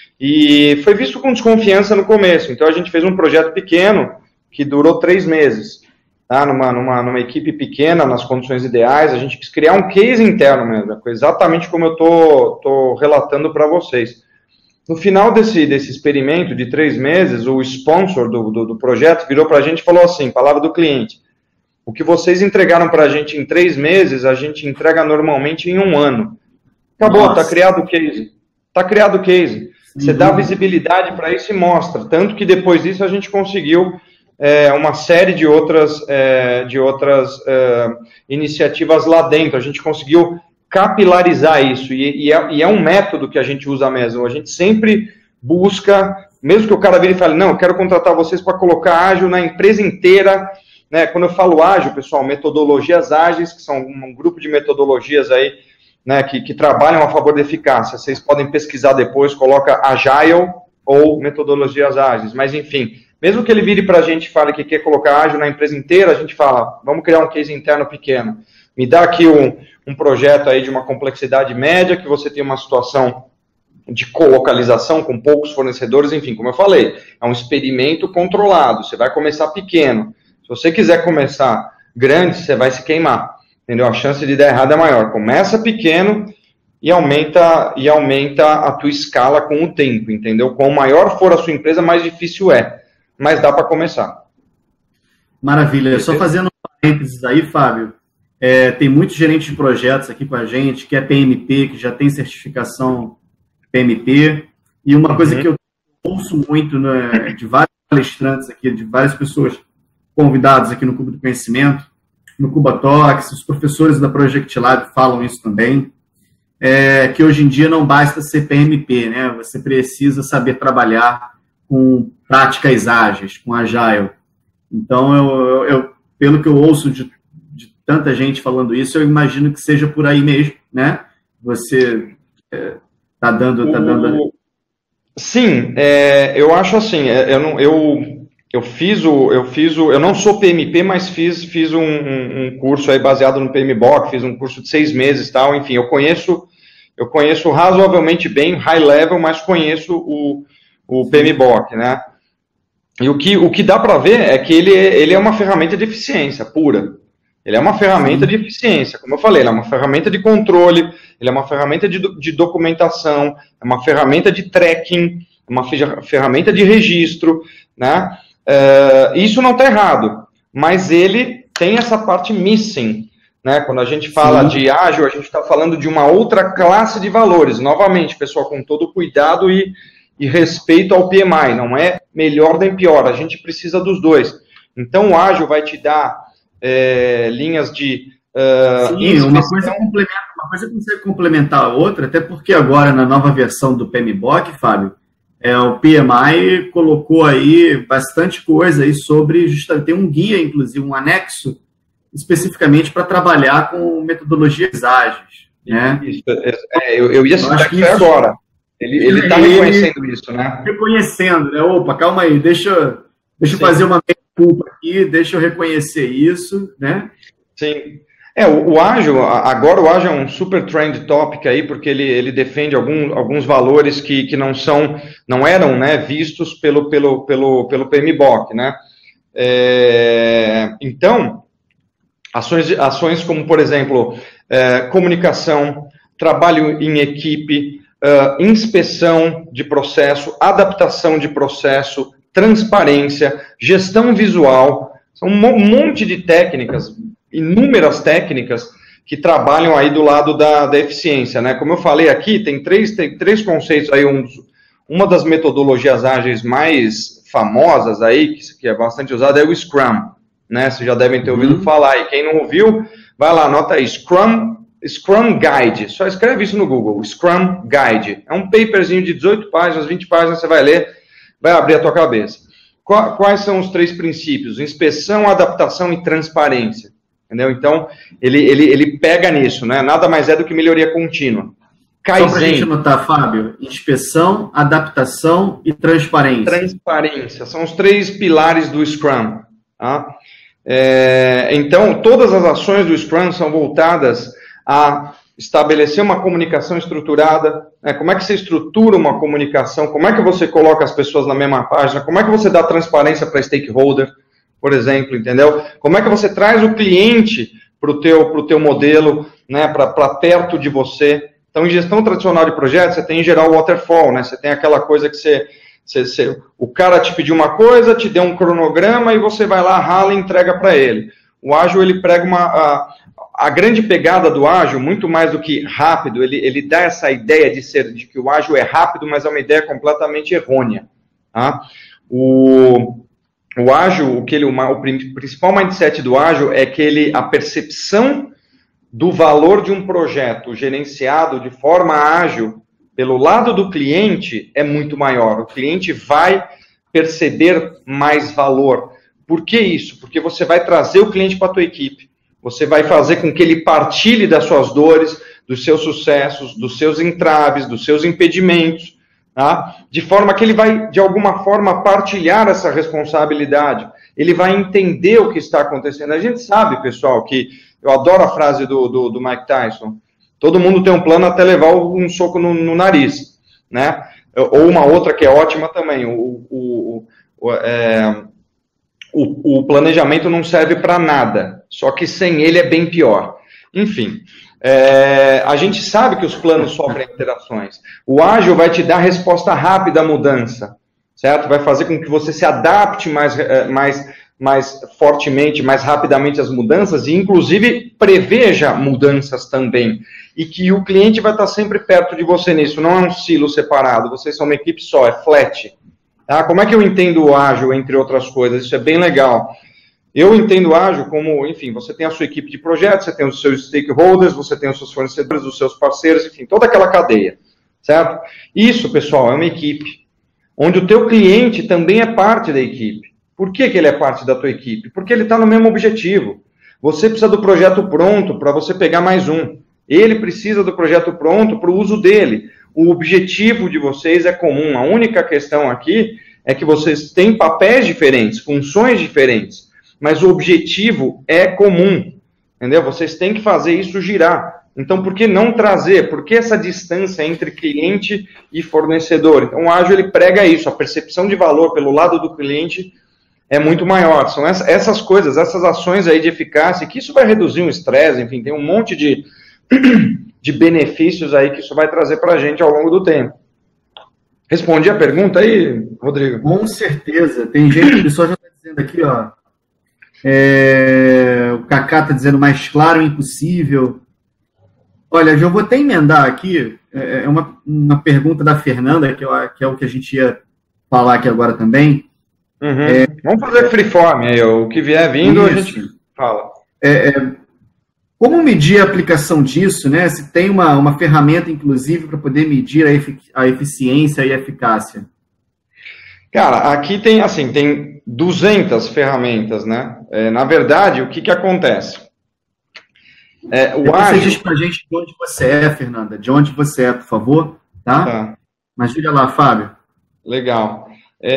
e foi visto com desconfiança no começo. Então a gente fez um projeto pequeno que durou três meses, tá? numa, numa, numa equipe pequena, nas condições ideais. A gente quis criar um case interno mesmo, exatamente como eu estou tô relatando para vocês. No final desse, desse experimento de três meses, o sponsor do, do, do projeto virou para a gente e falou assim, palavra do cliente, o que vocês entregaram para a gente em três meses, a gente entrega normalmente em um ano. Acabou, está criado o case. Está criado o case. Você uhum. dá visibilidade para isso e mostra. Tanto que depois disso a gente conseguiu é, uma série de outras, é, de outras é, iniciativas lá dentro. A gente conseguiu capilarizar isso, e, e, é, e é um método que a gente usa mesmo, a gente sempre busca, mesmo que o cara vire e fale, não, eu quero contratar vocês para colocar ágil na empresa inteira, né? Quando eu falo ágil, pessoal, metodologias ágeis, que são um grupo de metodologias aí, né, que, que trabalham a favor da eficácia. Vocês podem pesquisar depois, coloca Agile ou metodologias ágeis, mas enfim, mesmo que ele vire para a gente e fale que quer colocar ágil na empresa inteira, a gente fala, vamos criar um case interno pequeno. Me dá aqui um, um projeto aí de uma complexidade média, que você tem uma situação de colocalização com poucos fornecedores, enfim, como eu falei, é um experimento controlado, você vai começar pequeno. Se você quiser começar grande, você vai se queimar, entendeu? A chance de dar errado é maior. Começa pequeno e aumenta, e aumenta a tua escala com o tempo, entendeu? Quanto maior for a sua empresa, mais difícil é, mas dá para começar. Maravilha. Só fazendo um parênteses aí, Fábio, é, tem muitos gerentes de projetos aqui com a gente, que é P M P, que já tem certificação P M P, e uma coisa uhum. que eu ouço muito, né, de vários palestrantes aqui, de várias pessoas convidadas aqui no Cubo do Conhecimento, no Cubatalks, os professores da Project Lab falam isso também, é, que hoje em dia não basta ser P M P, né? Você precisa saber trabalhar com práticas ágeis, com Agile. Então, eu, eu, eu, pelo que eu ouço de, de tanta gente falando isso, eu imagino que seja por aí mesmo, né? Você está é, dando... Tá dando... Sim, é, eu acho assim, eu, não, eu, eu fiz o... Eu, fiz o, eu não sou P M P, mas fiz, fiz um, um curso aí baseado no P M B O K, fiz um curso de seis meses e tal, enfim, eu conheço, eu conheço razoavelmente bem, high level, mas conheço o, o P M B O K, né? E o que, o que dá para ver é que ele, ele é uma ferramenta de eficiência pura. Ele é uma ferramenta de eficiência, como eu falei, ele é uma ferramenta de controle, ele é uma ferramenta de, de documentação, é uma ferramenta de tracking, é uma ferramenta de registro, né? Uh, isso não está errado, mas ele tem essa parte missing, né? Quando a gente fala Sim. de ágil, a gente está falando de uma outra classe de valores. Novamente, pessoal, com todo cuidado e, e respeito ao P M I, não é melhor nem pior, a gente precisa dos dois. Então, o ágil vai te dar É, linhas de... Uh, Sim, uma coisa, complementa, uma coisa consegue complementar a outra, até porque agora, na nova versão do P M B O K, Fábio, é, o P M I colocou aí bastante coisa aí sobre, justamente, tem um guia, inclusive, um anexo, especificamente para trabalhar com metodologias ágeis. Né? Isso, é, eu, eu ia citar aqui isso, agora. Ele está reconhecendo isso, né? Reconhecendo, né? Opa, calma aí, deixa, deixa eu fazer uma culpa aqui, deixa eu reconhecer isso, né? Sim. É, o, o ágil, agora o ágil é um super trend topic aí, porque ele, ele defende algum, alguns valores que, que não são, não eram, né, vistos pelo, pelo, pelo, pelo P M B O K, né? É, então, ações, ações como, por exemplo, é, comunicação, trabalho em equipe, é, inspeção de processo, adaptação de processo, transparência, gestão visual, são um monte de técnicas, inúmeras técnicas que trabalham aí do lado da, da eficiência, né? Como eu falei aqui, tem três, tem três conceitos aí, um, uma das metodologias ágeis mais famosas aí, que, que é bastante usada, é o Scrum, né? Vocês já devem ter ouvido uhum. falar, e quem não ouviu, vai lá, anota aí, Scrum, Scrum Guide, só escreve isso no Google, Scrum Guide, é um paperzinho de dezoito páginas, vinte páginas, você vai ler, vai abrir a tua cabeça. Quais são os três princípios? Inspeção, adaptação e transparência. Entendeu? Então, ele, ele, ele pega nisso, né? Nada mais é do que melhoria contínua. Kaizen. Só para a gente anotar, Fábio, inspeção, adaptação e transparência. Transparência, são os três pilares do Scrum. Tá? É, então, todas as ações do Scrum são voltadas a estabelecer uma comunicação estruturada, né? Como é que você estrutura uma comunicação, como é que você coloca as pessoas na mesma página, como é que você dá transparência para stakeholder, por exemplo, entendeu? Como é que você traz o cliente para o teu, pro teu modelo, né, para perto de você. Então, em gestão tradicional de projetos, você tem em geral o waterfall, né? Você tem aquela coisa que você, você, você, o cara te pediu uma coisa, te deu um cronograma e você vai lá, rala e entrega para ele. O ágil, ele prega uma... A, A grande pegada do ágil, muito mais do que rápido, ele, ele dá essa ideia de ser de que o ágil é rápido, mas é uma ideia completamente errônea. Tá? O, o ágil, o, que ele, o, o principal mindset do ágil é que ele, a percepção do valor de um projeto gerenciado de forma ágil pelo lado do cliente é muito maior. O cliente vai perceber mais valor. Por que isso? Porque você vai trazer o cliente para a tua equipe. Você vai fazer com que ele partilhe das suas dores, dos seus sucessos, dos seus entraves, dos seus impedimentos, tá? De forma que ele vai, de alguma forma, partilhar essa responsabilidade. Ele vai entender o que está acontecendo. A gente sabe, pessoal, que eu adoro a frase do, do, do Mike Tyson, todo mundo tem um plano até levar um soco no, no nariz, né? Ou uma outra que é ótima também, o, o, o, é, o, o planejamento não serve para nada, só que sem ele é bem pior. Enfim, é, a gente sabe que os planos sofrem alterações. O ágil vai te dar resposta rápida à mudança, certo? Vai fazer com que você se adapte mais, mais, mais fortemente, mais rapidamente às mudanças e, inclusive, preveja mudanças também. E que o cliente vai estar sempre perto de você nisso. Não é um silo separado, vocês são uma equipe só, é flat. Tá? Como é que eu entendo o ágil, entre outras coisas? Isso é bem legal. Eu entendo o ágil como, enfim, você tem a sua equipe de projetos, você tem os seus stakeholders, você tem os seus fornecedores, os seus parceiros, enfim, toda aquela cadeia, certo? Isso, pessoal, é uma equipe, onde o teu cliente também é parte da equipe. Por que que ele é parte da tua equipe? Porque ele está no mesmo objetivo. Você precisa do projeto pronto para você pegar mais um. Ele precisa do projeto pronto para o uso dele. O objetivo de vocês é comum. A única questão aqui é que vocês têm papéis diferentes, funções diferentes, mas o objetivo é comum, entendeu? Vocês têm que fazer isso girar. Então, por que não trazer? Por que essa distância entre cliente e fornecedor? Então, o ágil, ele prega isso. A percepção de valor pelo lado do cliente é muito maior. São essas coisas, essas ações aí de eficácia, que isso vai reduzir o estresse, enfim, tem um monte de... de benefícios aí que isso vai trazer para a gente ao longo do tempo. Respondi a pergunta aí, Rodrigo? Com certeza. Tem gente, o pessoal já está dizendo aqui, ó, é, o Kaká está dizendo mais claro impossível. Olha, eu vou até emendar aqui, é uma, uma pergunta da Fernanda, que, eu, que é o que a gente ia falar aqui agora também. Uhum. É, Vamos fazer freeform aí, o que vier vindo isso. A gente fala. É, é, Como medir a aplicação disso, né? Se tem uma, uma ferramenta, inclusive, para poder medir a, efic a eficiência e a eficácia? Cara, aqui tem, assim, tem duzentas ferramentas, né? É, na verdade, o que que acontece? É, o ágil... Você diz para a gente de onde você é, Fernanda, de onde você é, por favor, tá? tá. Mas diga lá, Fábio. Legal.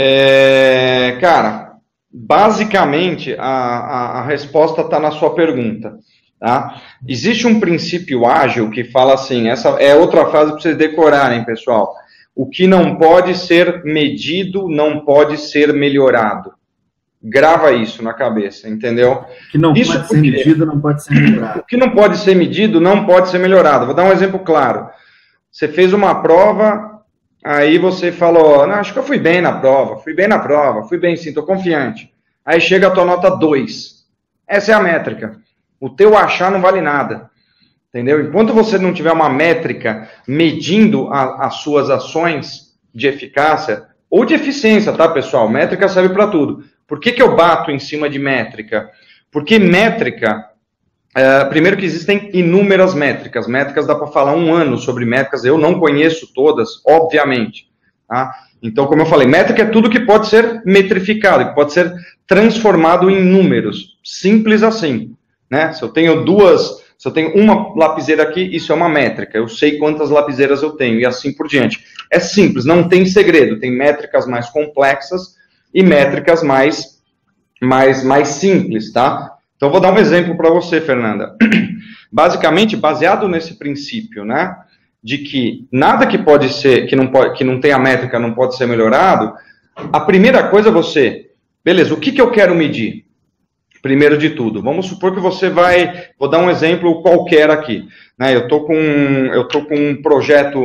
É, cara, basicamente, a, a, a resposta está na sua pergunta. Tá? Existe um princípio ágil que fala assim, essa é outra frase para vocês decorarem, pessoal. O que não pode ser medido não pode ser melhorado. Grava isso na cabeça, entendeu? O que não isso pode ser medido não pode ser melhorado. O que não pode ser medido não pode ser melhorado. Vou dar um exemplo claro. Você fez uma prova, aí você falou, não, acho que eu fui bem na prova, fui bem na prova, fui bem sim, estou confiante. Aí chega a tua nota dois. Essa é a métrica. O teu achar não vale nada, entendeu? Enquanto você não tiver uma métrica medindo a, as suas ações de eficácia, ou de eficiência, tá, pessoal? Métrica serve para tudo. Por que que eu bato em cima de métrica? Porque métrica, é, primeiro que existem inúmeras métricas. Métricas dá para falar um ano sobre métricas, eu não conheço todas, obviamente, tá? Então, como eu falei, métrica é tudo que pode ser metrificado, que pode ser transformado em números, simples assim. Né? Se eu tenho duas, se eu tenho uma lapiseira aqui, isso é uma métrica, eu sei quantas lapiseiras eu tenho, e assim por diante. É simples, não tem segredo, tem métricas mais complexas e métricas mais, mais, mais simples, tá? Então, vou dar um exemplo para você, Fernanda. Basicamente, baseado nesse princípio, né, de que nada que pode ser, que não, pode, que não tem a métrica não pode ser melhorado, a primeira coisa é você, beleza, o que, que eu quero medir? Primeiro de tudo, vamos supor que você vai, vou dar um exemplo qualquer aqui, né? Eu tô com, eu tô com um projeto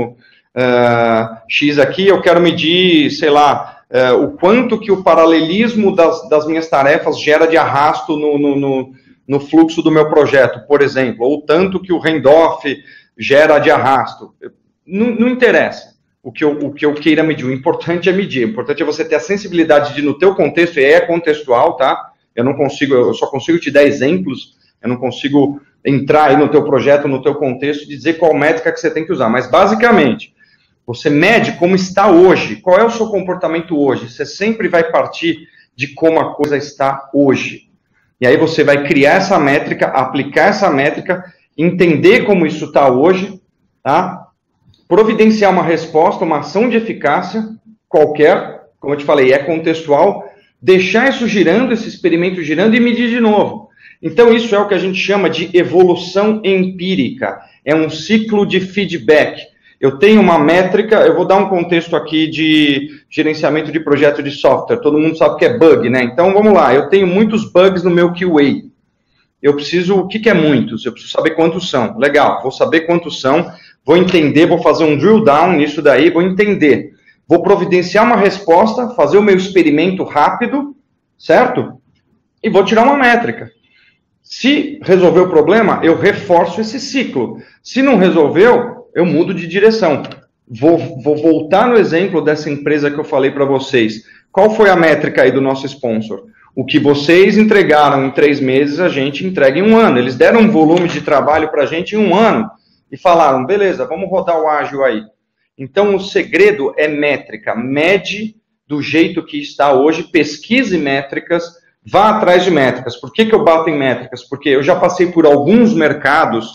uh, X aqui, eu quero medir, sei lá, uh, o quanto que o paralelismo das, das minhas tarefas gera de arrasto no, no, no, no fluxo do meu projeto, por exemplo, ou tanto que o handoff gera de arrasto. Não, não interessa o que, eu, o que eu queira medir, o importante é medir, o importante é você ter a sensibilidade de, no teu contexto, e é contextual, tá? Eu não consigo, eu só consigo te dar exemplos, eu não consigo entrar aí no teu projeto, no teu contexto, e dizer qual métrica que você tem que usar. Mas, basicamente, você mede como está hoje, qual é o seu comportamento hoje. Você sempre vai partir de como a coisa está hoje. E aí você vai criar essa métrica, aplicar essa métrica, entender como isso está hoje, tá? Providenciar uma resposta, uma ação de eficácia qualquer, como eu te falei, é contextual, deixar isso girando, esse experimento girando e medir de novo. Então, isso é o que a gente chama de evolução empírica, é um ciclo de feedback. Eu tenho uma métrica, eu vou dar um contexto aqui de gerenciamento de projeto de software, todo mundo sabe que é bug, né? Então, vamos lá, eu tenho muitos bugs no meu Q A. Eu preciso, o que, que é muitos? Eu preciso saber quantos são. Legal, vou saber quantos são, vou entender, vou fazer um drill down nisso daí, vou entender. Vou providenciar uma resposta, fazer o meu experimento rápido, certo? E vou tirar uma métrica. Se resolver o problema, eu reforço esse ciclo. Se não resolveu, eu mudo de direção. Vou, vou voltar no exemplo dessa empresa que eu falei para vocês. Qual foi a métrica aí do nosso sponsor? O que vocês entregaram em três meses, a gente entrega em um ano. Eles deram um volume de trabalho para a gente em um ano e falaram, beleza, vamos rodar o ágil aí. Então, o segredo é métrica. Mede do jeito que está hoje, pesquise métricas, vá atrás de métricas. Por que que eu bato em métricas? Porque eu já passei por alguns mercados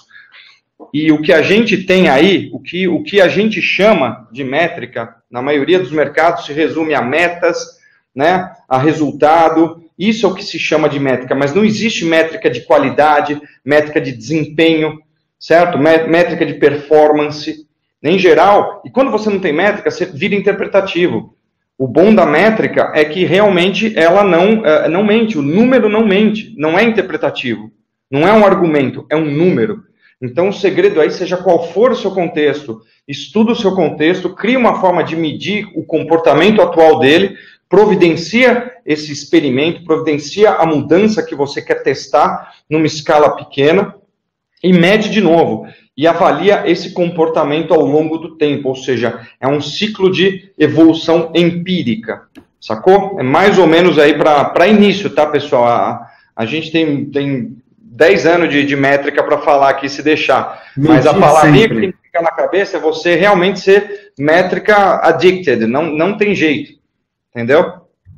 e o que a gente tem aí, o que, o que a gente chama de métrica, na maioria dos mercados se resume a metas, né, a resultado. Isso é o que se chama de métrica, mas não existe métrica de qualidade, métrica de desempenho, certo? Métrica de performance, em geral. E quando você não tem métrica, você vira interpretativo. O bom da métrica é que realmente ela não, não mente, o número não mente, não é interpretativo, não é um argumento, é um número. Então o segredo aí, seja qual for o seu contexto, estuda o seu contexto, cria uma forma de medir o comportamento atual dele, providencia esse experimento, providencia a mudança que você quer testar numa escala pequena e mede de novo. E avalia esse comportamento ao longo do tempo, ou seja, é um ciclo de evolução empírica, sacou? É mais ou menos aí para início, tá, pessoal? A, a gente tem, tem dez anos de, de métrica para falar aqui, se deixar. Medir. Mas a palavrinha que tem que ficar na cabeça é você realmente ser métrica addicted, não, não tem jeito, entendeu?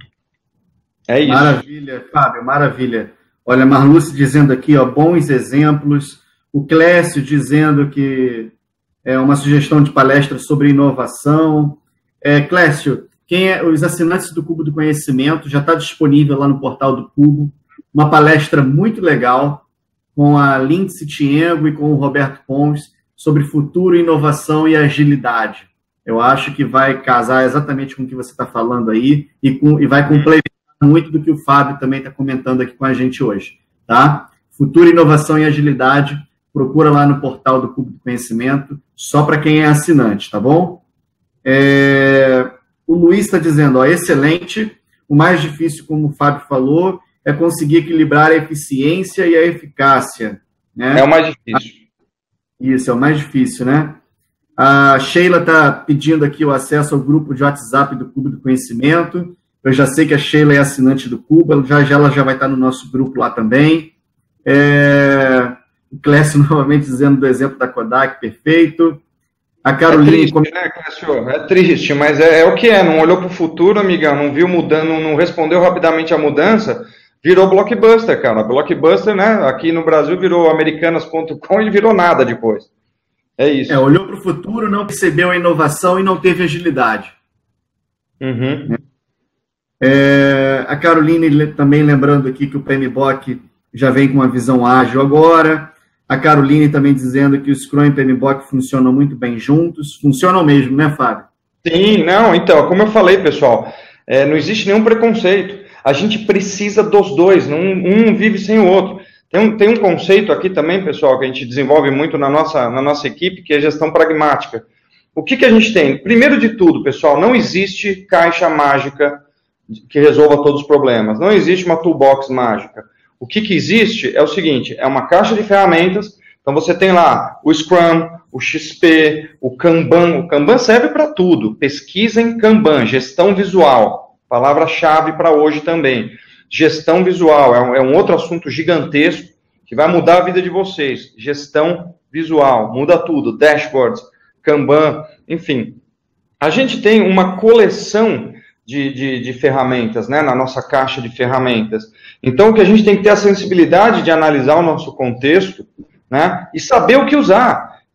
É isso. Maravilha, Fábio, maravilha. Olha, Marluce dizendo aqui, ó, bons exemplos. O Clécio dizendo que é uma sugestão de palestra sobre inovação. É, Clécio, quem é, os assinantes do Cubo do Conhecimento, já está disponível lá no portal do Cubo, uma palestra muito legal com a Lindsay Tiengo e com o Roberto Pontes sobre futuro, inovação e agilidade. Eu acho que vai casar exatamente com o que você está falando aí e, com, e vai complementar muito do que o Fábio também está comentando aqui com a gente hoje, tá? Futuro, inovação e agilidade. Procura lá no portal do Cubo do Conhecimento, só para quem é assinante, tá bom? É... O Luiz está dizendo, ó, excelente, o mais difícil, como o Fábio falou, é conseguir equilibrar a eficiência e a eficácia. Né? É o mais difícil. Isso, é o mais difícil, né? A Sheila está pedindo aqui o acesso ao grupo de WhatsApp do Cubo do Conhecimento. Eu já sei que a Sheila é assinante do Cubo, já, já ela já vai estar no nosso grupo lá também. É... O Clécio novamente dizendo do exemplo da Kodak, perfeito. A Carolina... É triste, né, Clécio? É triste, mas é, é o que é. Não olhou para o futuro, amigão, não viu mudando, não respondeu rapidamente a mudança, virou Blockbuster, cara. Blockbuster, né, aqui no Brasil virou americanas ponto com e virou nada depois. É isso. É, olhou para o futuro, não percebeu a inovação e não teve agilidade. Uhum. É, a Caroline também lembrando aqui que o P M B O K já vem com uma visão ágil agora. A Caroline também dizendo que o Scrum e o P M B O K funcionam muito bem juntos. Funcionam mesmo, né, Fábio? Sim, não, então, como eu falei, pessoal, é, não existe nenhum preconceito. A gente precisa dos dois, não, um vive sem o outro. Tem um, tem um conceito aqui também, pessoal, que a gente desenvolve muito na nossa, na nossa equipe, que é gestão pragmática. O que, que a gente tem? Primeiro de tudo, pessoal, não existe caixa mágica que resolva todos os problemas. Não existe uma toolbox mágica. O que, que existe é o seguinte, é uma caixa de ferramentas, então você tem lá o Scrum, o X P, o Kanban, o Kanban serve para tudo, pesquisa em Kanban, gestão visual, palavra-chave para hoje também, gestão visual, é um, é um outro assunto gigantesco que vai mudar a vida de vocês, gestão visual, muda tudo, dashboards, Kanban, enfim. A gente tem uma coleção De, de, de ferramentas, né, na nossa caixa de ferramentas. Então, o que a gente tem que ter a sensibilidade de analisar o nosso contexto, né, e saber o que usar.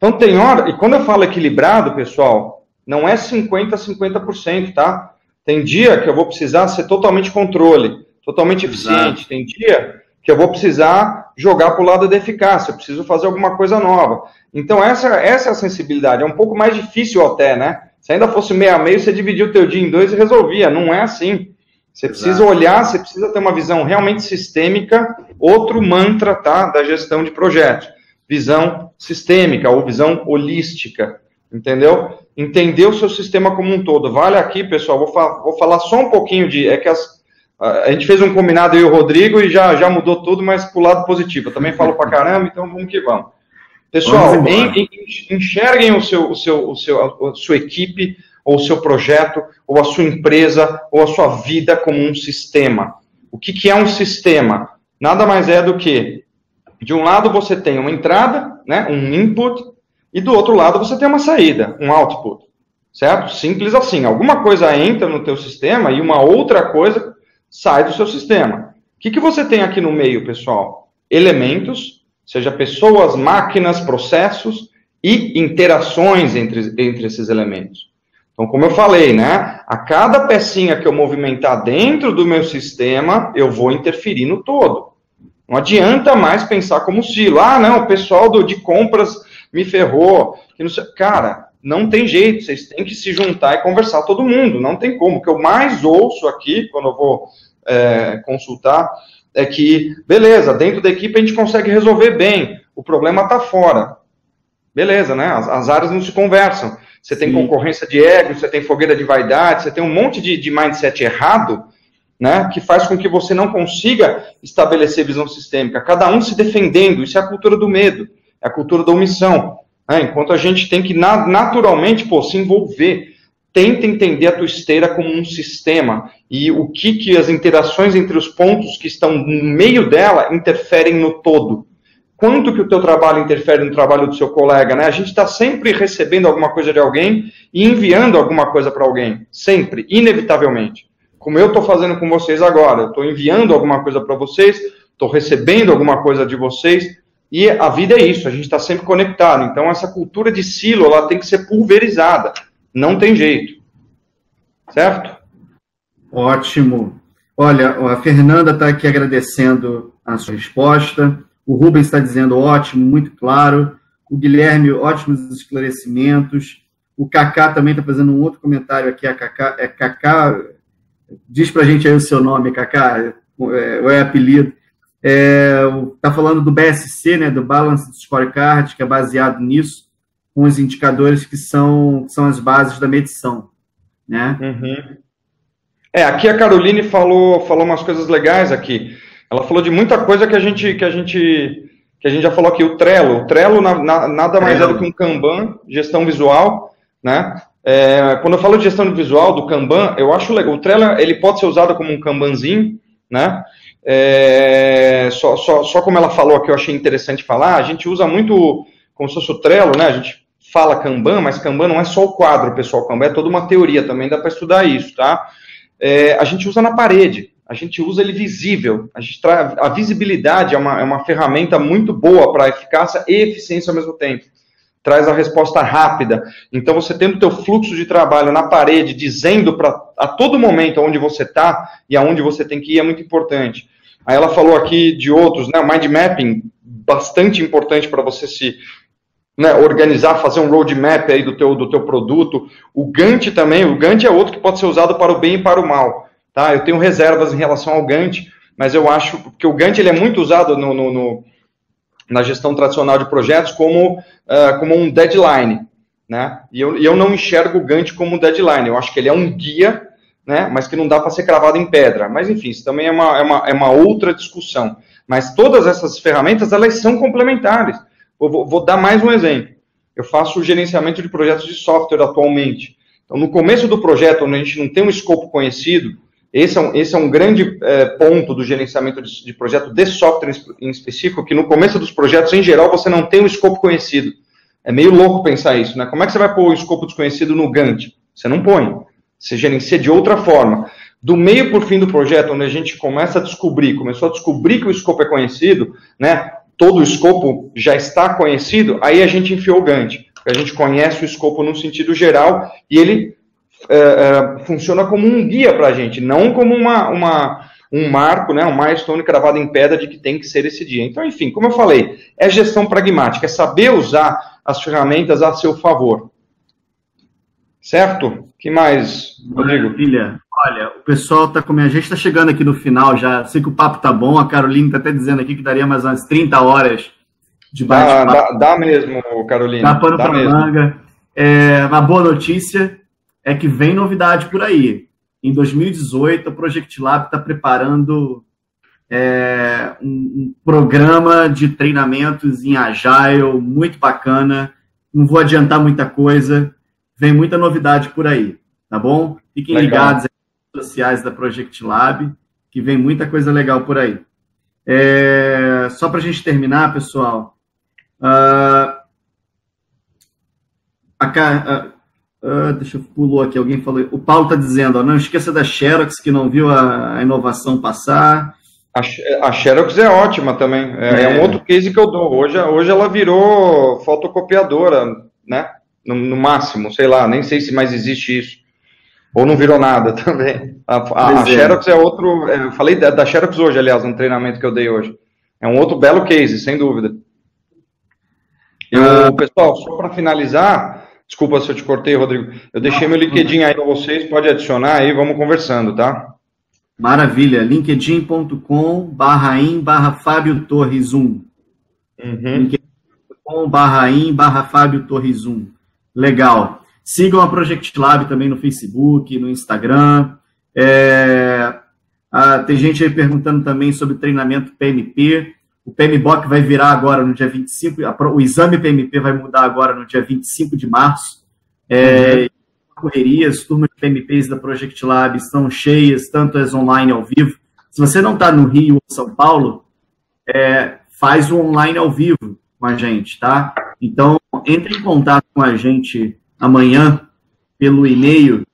Então tem hora, e quando eu falo equilibrado, pessoal, não é cinquenta a cinquenta por cento, tá? Tem dia que eu vou precisar ser totalmente controle, totalmente eficiente. Exato. Tem dia que eu vou precisar jogar para o lado da eficácia, eu preciso fazer alguma coisa nova. Então essa, essa é a sensibilidade, é um pouco mais difícil até, né? Se ainda fosse meio a meio, você dividia o teu dia em dois e resolvia, não é assim. Você Exato. Precisa olhar, você precisa ter uma visão realmente sistêmica, outro mantra, tá, da gestão de projetos. Visão sistêmica ou visão holística, entendeu? Entender o seu sistema como um todo. Vale aqui, pessoal, vou, fa vou falar só um pouquinho de... É que as, a gente fez um combinado, eu e o Rodrigo, e já, já mudou tudo, mas pro lado positivo. Eu também falo pra caramba, então vamos que vamos. Pessoal, em, em, enxerguem o seu, o seu, o seu, a sua equipe, ou o seu projeto, ou a sua empresa, ou a sua vida como um sistema. O que, que é um sistema? Nada mais é do que, de um lado você tem uma entrada, né, um input, e do outro lado você tem uma saída, um output, certo? Simples assim, alguma coisa entra no teu sistema e uma outra coisa sai do seu sistema. O que, que você tem aqui no meio, pessoal? Elementos, seja pessoas, máquinas, processos e interações entre, entre esses elementos. Então, como eu falei, né, a cada pecinha que eu movimentar dentro do meu sistema, eu vou interferir no todo. Não adianta mais pensar como silo. Ah, não, o pessoal do, de compras me ferrou. Que não sei. Cara, não tem jeito, vocês têm que se juntar e conversar todo mundo, não tem como. O que eu mais ouço aqui, quando eu vou é, consultar, é que, beleza, dentro da equipe a gente consegue resolver bem, o problema está fora. Beleza, né? As, as áreas não se conversam. Você tem Sim. concorrência de ego, você tem fogueira de vaidade, você tem um monte de, de mindset errado, né, que faz com que você não consiga estabelecer visão sistêmica. Cada um se defendendo, isso é a cultura do medo, é a cultura da omissão. Né? Enquanto a gente tem que naturalmente pô, se envolver, tenta entender a tua esteira como um sistema e o que, que as interações entre os pontos que estão no meio dela interferem no todo. Quanto que o teu trabalho interfere no trabalho do seu colega, né? A gente está sempre recebendo alguma coisa de alguém e enviando alguma coisa para alguém, sempre, inevitavelmente. Como eu estou fazendo com vocês agora, eu estou enviando alguma coisa para vocês, estou recebendo alguma coisa de vocês, e a vida é isso, a gente está sempre conectado. Então, essa cultura de silo, ela tem que ser pulverizada, não tem jeito. Certo? Ótimo. Olha, a Fernanda está aqui agradecendo a sua resposta, o Rubens está dizendo ótimo, muito claro, o Guilherme, ótimos esclarecimentos, o Cacá também está fazendo um outro comentário aqui, a Cacá, é Cacá, diz para a gente aí o seu nome, Cacá, ou é, é apelido, está é, falando do B S C, né, do Balanced Scorecard, que é baseado nisso, com os indicadores que são, que são as bases da medição, né? Uhum. É, aqui a Caroline falou, falou umas coisas legais aqui. Ela falou de muita coisa que a gente, que a gente, que a gente já falou aqui. O Trello, o Trello na, na, nada mais Trello. é do que um Kanban, gestão visual, né? É, quando eu falo de gestão visual do Kanban, eu acho legal. O Trello, ele pode ser usado como um Kanbanzinho, né? É, só, só, só como ela falou aqui, eu achei interessante falar, a gente usa muito como se fosse o Trello, né? A gente fala Kanban, mas Kanban não é só o quadro, pessoal. Kanban é toda uma teoria, também dá para estudar isso, tá? É, a gente usa na parede, a gente usa ele visível. A, gente tra... a visibilidade é uma, é uma ferramenta muito boa para eficácia e eficiência ao mesmo tempo. Traz a resposta rápida. Então, você tendo o teu fluxo de trabalho na parede, dizendo para a todo momento onde você está e aonde você tem que ir, é muito importante. Aí ela falou aqui de outros, né? Mind mapping, bastante importante para você se... Né, organizar, fazer um roadmap aí do teu, do teu produto. O Gantt também, o Gantt é outro que pode ser usado para o bem e para o mal. Tá? Eu tenho reservas em relação ao Gantt, mas eu acho que o Gantt ele é muito usado no, no, no, na gestão tradicional de projetos como, uh, como um deadline. Né? E eu, eu não enxergo o Gantt como um deadline. Eu acho que ele é um guia, né, mas que não dá para ser cravado em pedra. Mas, enfim, isso também é uma, é uma, é uma outra discussão. Mas todas essas ferramentas, elas são complementares. Vou, vou dar mais um exemplo. Eu faço o gerenciamento de projetos de software atualmente. Então, no começo do projeto, onde a gente não tem um escopo conhecido, esse é um, esse é um grande é, ponto do gerenciamento de, de projeto de software em específico, que no começo dos projetos, em geral, você não tem um escopo conhecido. É meio louco pensar isso, né? Como é que você vai pôr o escopo desconhecido no Gantt? Você não põe. Você gerencia de outra forma. Do meio por fim do projeto, onde a gente começa a descobrir, começou a descobrir que o escopo é conhecido, né? todo o escopo já está conhecido, aí a gente enfiou o Gantt. A gente conhece o escopo no sentido geral e ele é, é, funciona como um guia para a gente, não como uma, uma, um marco, né, um milestone cravado em pedra de que tem que ser esse dia. Então, enfim, como eu falei, é gestão pragmática, é saber usar as ferramentas a seu favor. Certo? O que mais, Rodrigo? Maravilha. Olha, o pessoal está com a gente está chegando aqui no final já. Sei que o papo tá bom. A Caroline está até dizendo aqui que daria mais umas trinta horas de bate-papo. Dá, dá, dá mesmo, Carolina. Dá pano para manga. É, uma boa notícia é que vem novidade por aí. Em dois mil e dezoito, a Project Lab está preparando é, um, um programa de treinamentos em Agile muito bacana. Não vou adiantar muita coisa. Vem muita novidade por aí, tá bom? Fiquem legal. Ligados nas redes sociais da Project Lab, que vem muita coisa legal por aí. É, só para a gente terminar, pessoal, uh, a, uh, uh, deixa eu pulou aqui, alguém falou, o Paulo está dizendo, ó, não esqueça da Xerox, que não viu a, a inovação passar. A, a Xerox é ótima também, é, é. é um outro case que eu dou. Hoje, hoje ela virou fotocopiadora, né? No, no máximo, sei lá, nem sei se mais existe isso. Ou não virou nada também. A, a, a Xerox é outro... É, eu falei da, da Xerox hoje, aliás, no treinamento que eu dei hoje. É um outro belo case, sem dúvida. Eu, ah. Pessoal, só para finalizar, desculpa se eu te cortei, Rodrigo, eu deixei meu LinkedIn aí para vocês, pode adicionar aí, vamos conversando, tá? Maravilha, linkedin ponto com barra in barra Fábio Torres um. Uhum. linkedin ponto com barra in barra Fábio Torres um. Legal. Sigam a Project Lab também no Facebook, no Instagram. É, ah, tem gente aí perguntando também sobre treinamento P M P. O P M B O C vai virar agora no dia vinte e cinco, o exame P M P vai mudar agora no dia vinte e cinco de março. É, uhum. Correrias, turmas de P M Ps da Project Lab estão cheias, tanto as online ao vivo. Se você não está no Rio ou São Paulo, é, faz o online ao vivo com a gente, tá? Então, entre em contato com a gente amanhã pelo e-mail,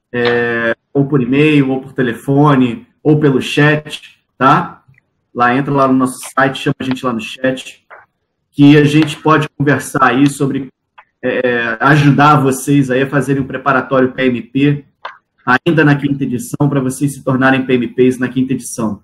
é, ou por e-mail, ou por telefone, ou pelo chat, tá? Lá, entra lá no nosso site, chama a gente lá no chat, que a gente pode conversar aí sobre é, ajudar vocês aí a fazerem o preparatório P M P ainda na quinta edição, para vocês se tornarem P M Ps na quinta edição.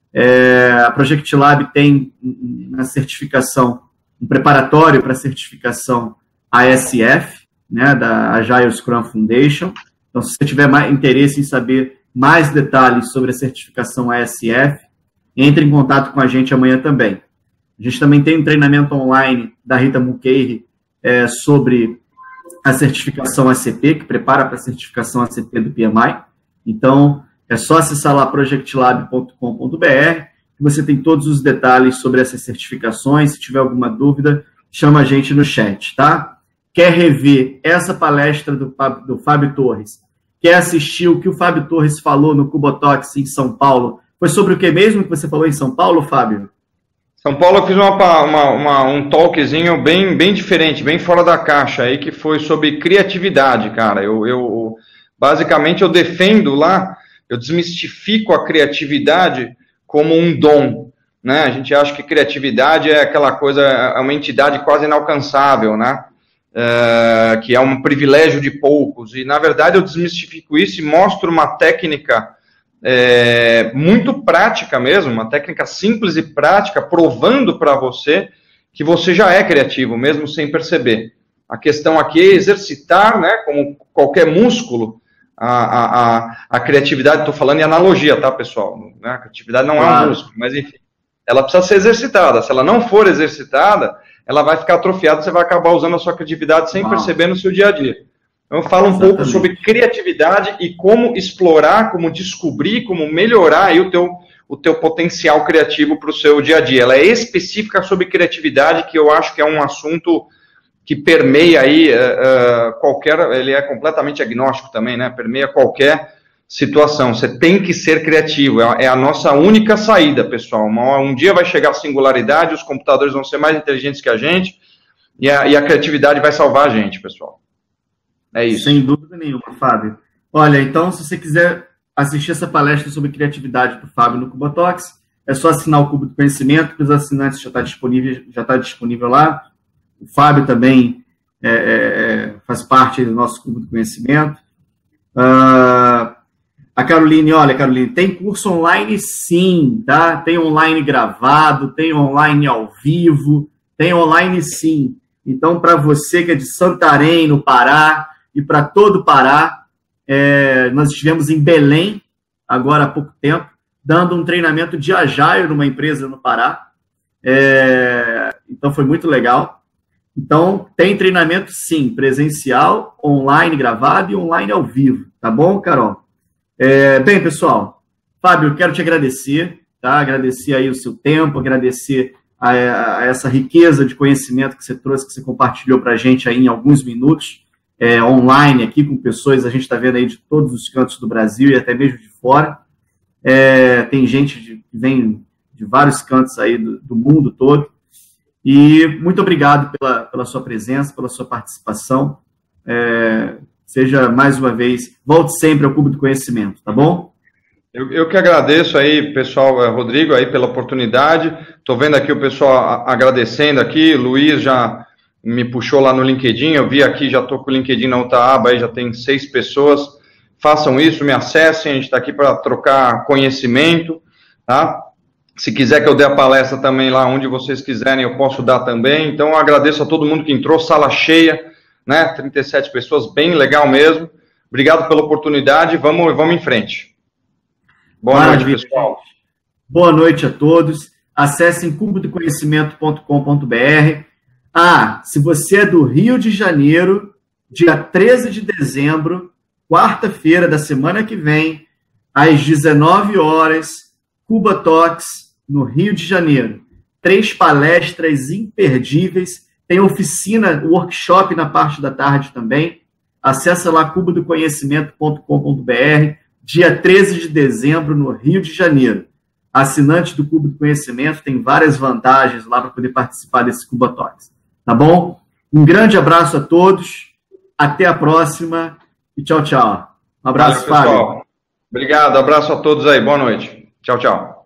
É, a Project Lab tem na certificação um preparatório para a certificação A S F, né, da Agile Scrum Foundation. Então, se você tiver mais interesse em saber mais detalhes sobre a certificação A S F, entre em contato com a gente amanhã também. A gente também tem um treinamento online da Rita Mulcahy é, sobre a certificação A C P, que prepara para a certificação A C P do P M I. Então, é só acessar lá project lab ponto com ponto b r, que você tem todos os detalhes sobre essas certificações. Se tiver alguma dúvida, chama a gente no chat, tá? Quer rever essa palestra do, do Fábio Torres? Quer assistir o que o Fábio Torres falou no Cubotox em São Paulo? Foi sobre o que mesmo que você falou em São Paulo, Fábio? São Paulo eu fiz uma, uma, uma, um talkzinho bem, bem diferente, bem fora da caixa, aí, que foi sobre criatividade, cara. Eu, eu, basicamente, eu defendo lá, eu desmistifico a criatividade como um dom, né? A gente acha que criatividade é aquela coisa, é uma entidade quase inalcançável, né? É, que é um privilégio de poucos, e, na verdade, eu desmistifico isso e mostro uma técnica É, muito prática mesmo, uma técnica simples e prática, provando para você que você já é criativo, mesmo sem perceber. A questão aqui é exercitar, né, como qualquer músculo, a, a, a, a criatividade. Estou falando em analogia, tá, pessoal? Né, a criatividade não claro. é um músculo, mas enfim, ela precisa ser exercitada. Se ela não for exercitada, ela vai ficar atrofiada, você vai acabar usando a sua criatividade sem ah. perceber no seu dia a dia. Eu falo um Exatamente. pouco sobre criatividade e como explorar, como descobrir, como melhorar aí o teu, o teu potencial criativo para o seu dia a dia. Ela é específica sobre criatividade, que eu acho que é um assunto que permeia aí uh, qualquer, ele é completamente agnóstico também, né? Permeia qualquer situação. Você tem que ser criativo, é a nossa única saída, pessoal. Um dia vai chegar a singularidade, os computadores vão ser mais inteligentes que a gente, e a, e a criatividade vai salvar a gente, pessoal. É isso. Sem dúvida nenhuma, Fábio. Olha, então, se você quiser assistir essa palestra sobre criatividade do Fábio no Cubotox, é só assinar o Cubo do Conhecimento, para os assinantes já está disponível, já está disponível lá. O Fábio também é, é, faz parte do nosso Cubo do Conhecimento. Uh, a Caroline, olha, Caroline, tem curso online sim, tá? Tem online gravado, tem online ao vivo, tem online sim. Então, para você que é de Santarém, no Pará, e para todo o Pará, é, nós estivemos em Belém, agora há pouco tempo, dando um treinamento de Agile numa empresa no Pará. É, então, foi muito legal. Então, tem treinamento, sim, presencial, online gravado e online ao vivo. Tá bom, Carol? É, bem, pessoal, Fábio, eu quero te agradecer, tá? Agradecer aí o seu tempo, agradecer a, a essa riqueza de conhecimento que você trouxe, que você compartilhou para a gente aí em alguns minutos, é, online aqui com pessoas, a gente está vendo aí de todos os cantos do Brasil e até mesmo de fora. É, tem gente de, que vem de vários cantos aí do, do mundo todo. E muito obrigado pela, pela sua presença, pela sua participação. É, seja, mais uma vez, volte sempre ao Cubo do Conhecimento, tá bom? Eu, eu que agradeço aí, pessoal, Rodrigo, aí pela oportunidade. Estou vendo aqui o pessoal agradecendo aqui. Luiz já me puxou lá no LinkedIn. Eu vi aqui, já estou com o LinkedIn na outra aba, aí já tem seis pessoas. Façam isso, me acessem. A gente está aqui para trocar conhecimento, tá? Se quiser que eu dê a palestra também lá onde vocês quiserem, eu posso dar também. Então, eu agradeço a todo mundo que entrou, sala cheia, né? trinta e sete pessoas, bem legal mesmo. Obrigado pela oportunidade, vamos, vamos em frente. Boa Maravilha. noite, pessoal. Boa noite a todos. Acessem cubo do conhecimento ponto com ponto br. Ah, se você é do Rio de Janeiro, dia treze de dezembro, quarta-feira da semana que vem, às dezenove horas, Cuba Talks, no Rio de Janeiro. Três palestras imperdíveis. Tem oficina, workshop na parte da tarde também. Acesse lá cubo do conhecimento ponto com ponto br, dia treze de dezembro, no Rio de Janeiro. Assinante do Cubo do Conhecimento tem várias vantagens lá para poder participar desse Cuba Talks. Tá bom? Um grande abraço a todos. Até a próxima. E tchau, tchau. Um abraço, Valeu, Fábio. pessoal. Obrigado, abraço a todos aí. Boa noite. Tchau, tchau.